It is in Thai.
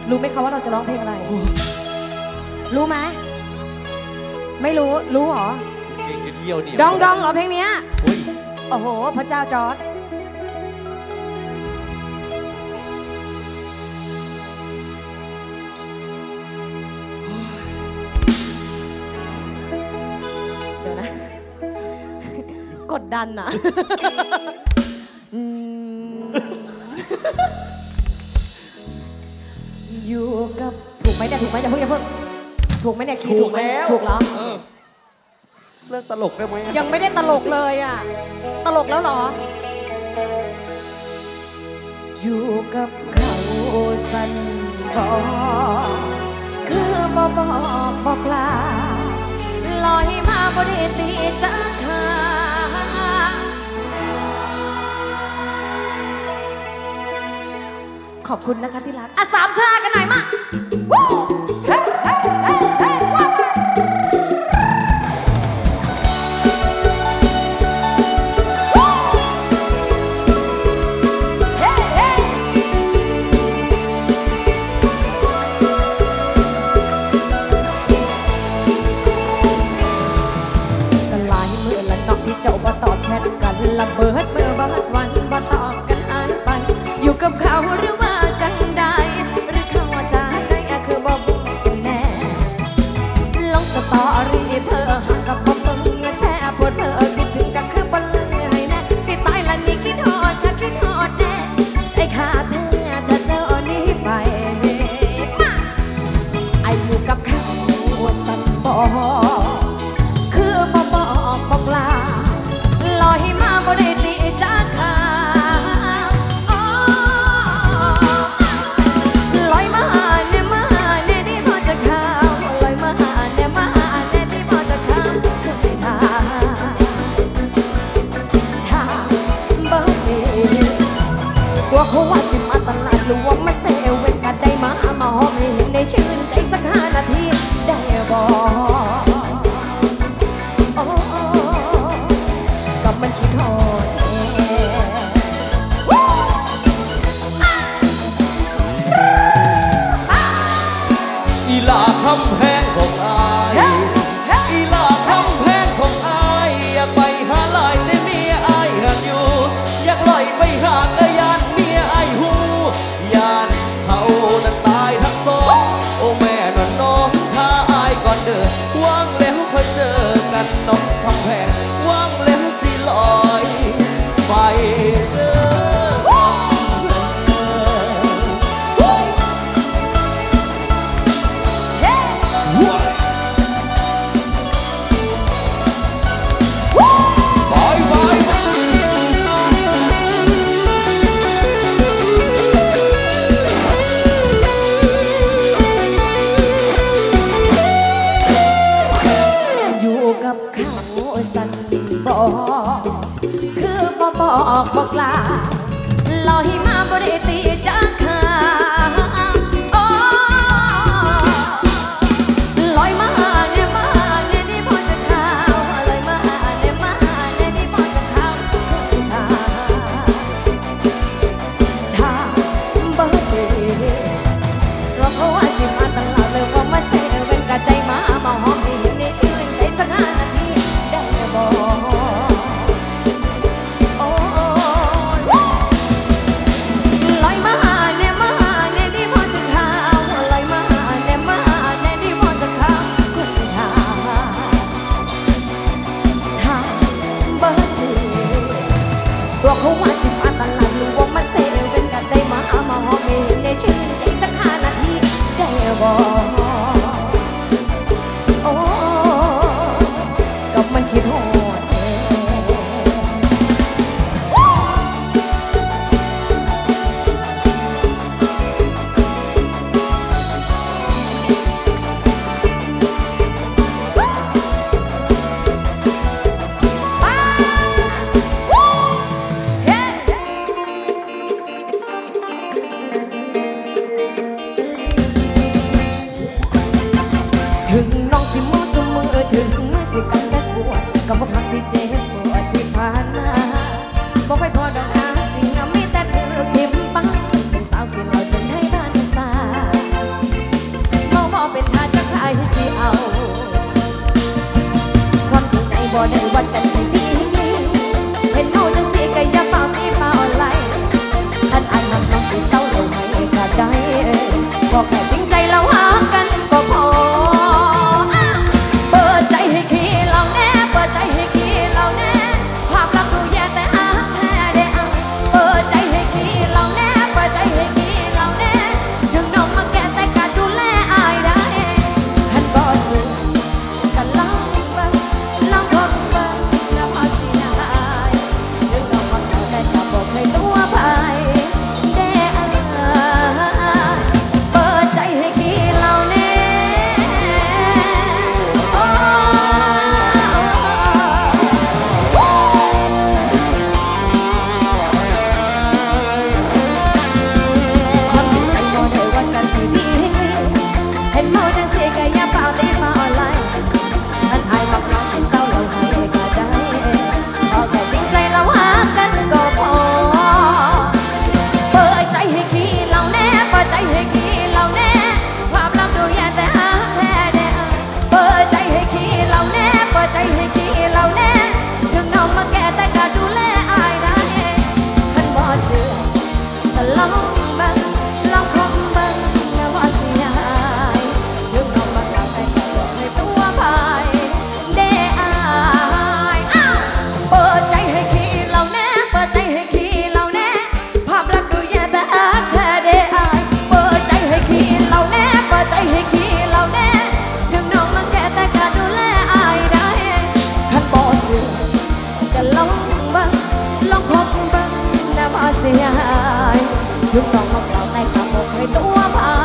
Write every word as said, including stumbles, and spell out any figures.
รู้ไหมคะว่าเราจะร้องเพลงอะไรรู้ไหมไม่รู้รู้เหรอเพลงจะเยี่ยวเนี่ยดองดองเหรอเพลงเนี้ยโอ้โหพระเจ้าจอร์จเดี๋ยวนะกดดันอ่ะอยู่กับถูกไหมเนี่ยถูกไหมอย่าเพิ่งอย่าเพิ่งถูกไหมเนี่ยคีย์ถูกแล้วถูกแล้วเลิกตลกได้ไหมยังไม่ได้ตลกเลยอ่ะตลกแล้วเหรออยู่กับเขาสันบอกคือบ่บอกบอกลาลอยมาบ่ได้ตีจักขาขอบคุณนะคะที่รักอ่ะสามชากันหน่อยมาวู้เฮ้เฮ้เฮ้เฮ้ว้าวเฮ้เฮ้ก็หลายมื้อละนอกที่เจ้าบ่ตอบแชทกันละเบิดมื้อเบิดวันบ่ตอบกันหายไปอยู่กับเขาหรือว่าจังใดหรือเขาจะได้คือบ่บอกกันแน่ลงสตอรี่เพื่อหากับบ่เบิ่งแช่ปวดเพื่อคิดถึงก็คือบ่เลยให้แน่สิตายละนี่คิดฮอดถ้าคิดฮอดแน่ใจขาดแท้ถ้าเจ้านี้ไปมาไอ้อยู่กับเขาสันบอกคือบ่บอกบอกลาลอยมาบ่ได้ตีจักขาลอยมาแน่มาแน่ดีพอจะข้าวลอยมาแน่มาแน่ดีพอจะข้าวทุกทางทางเบอร์นี้ตัวเขาว่าสิมาตลาดหลวงมาเซเว่นกันได้มามาหอมให้เห็นในชื่นใจสักห้านาทีได้บอกกับมันคิดทอดอีลาคำแพงของอายอีลาคำแพงของอายอยากไปหาลายแต่เมียอายหันอยู่อยากลอยไปหากระยานเมียอายหูยานเขานั้นตายทั้งสองโอ้แม่นอนน้องถ้าอายก่อนเด้อว่างแล้วค่อยเจอกันน้องคำแพงว่างแล้วสิลอยไปเด้อบอกแค่จริงใจแล้วหากันก็พอเปิดใจให้ขี้เราแน่เปิดใจให้ขี้เราแน่ภาพลักษณ์ดูแย่แต่อาแท้ได้อ่ะเปิดใจให้ขี้เราแน่เปิดใจให้ขี้เราแน่ถึงน้องมาแก่แต่การดูแลอายได้ขันบ่ซื้อกันลองเบิ่งลองทนเบิ่งแล้วพอเสียหายถึงน้องมาเก่าแต่ก็บอกให้ตัวไปได้อายเปิดใจให้ขี้เราแน่โอ้ความจริงใจบ่ได้วัดกันที่นี่เห็นเมาจังสิก็อย่าเป่าตีมาออนไลน์อันอายบอกเราสิเศร้าเราให้ก็ได้เอาแค่จริงใจเราหากันก็พอเปิดใจให้ขี้เราแน่เปิดใจให้ขี้เราแน่ภาพลักษณ์ดูแย่แต่หาแท้แน่เปิดใจให้ขี้เราแน่เปิดใจให้ขี้เราแน่ถึงน้องมาแก่แต่ก็ดูแลอายได้ขันบ่เชื่อก็ลองเบิ่งลองคบเบิ่งแม้ว่าเสียหายถึงน้องมาเก่าแต่ก็บอกให้ตัวไปได้อายอ้าวเปิดใจให้ขี้เราแน่เปิดใจให้ขี้เราแน่ภาพลักษณ์ดูแย่แต่อาแท้ได้อายเปิดใจให้ขี้เราแน่เปิดใจให้ขี้เราแน่ถึงน้องมาแก่แต่ก็ดูแลอายได้ขันบ่เชื่อก็ลองเบิ่งลองคบเบิ่งแล้วว่าเสียหายถึงน้องมาเก่าแต่ก็บอกให้ตัวไป